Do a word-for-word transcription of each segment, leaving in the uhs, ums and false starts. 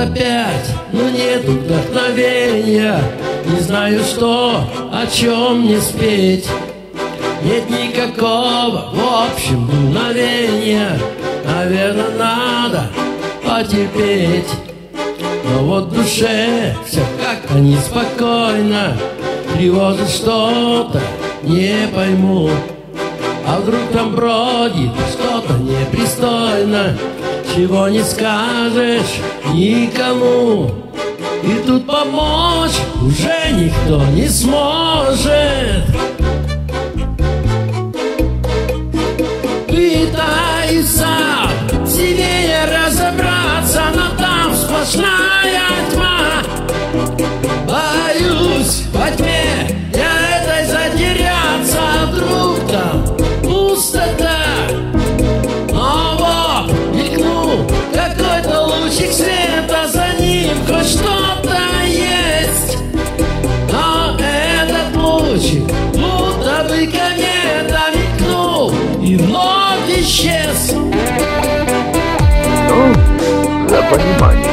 опять, но нету вдохновения. Не знаю, что, о чем мне спеть. Нет никакого, в общем, дуновения. Наверное, надо потерпеть. Но вот в душе все как-то неспокойно. Тревожит что-то, не пойму. А вдруг там бродит что-то непристойно, чего не скажешь никому. И тут помочь уже никто не сможет. Пытаюсь сам в себе разобраться, но там сплошная тьма. Боюсь во тьме я этой затеряться, вдруг там пустота. Но вот мелькнул какой-то лучик света, за ним хоть что-то есть. Но этот лучик будто бы комета мелькнул и вновь исчез. Ну, за понимание.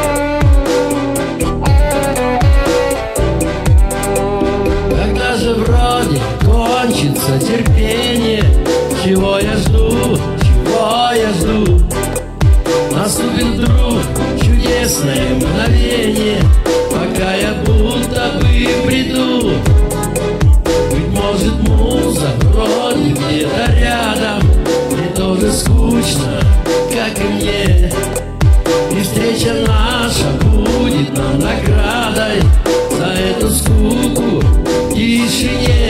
Когда же вроде кончится терпение, чего я жду, чего я жду? Наступит вдруг чудесное мгновение, пока я будто бы приду. Быть может, муза вроде где-то рядом, мне тоже скучно, как и мне. И встреча наша будет нам наградой за эту скуку в тишине.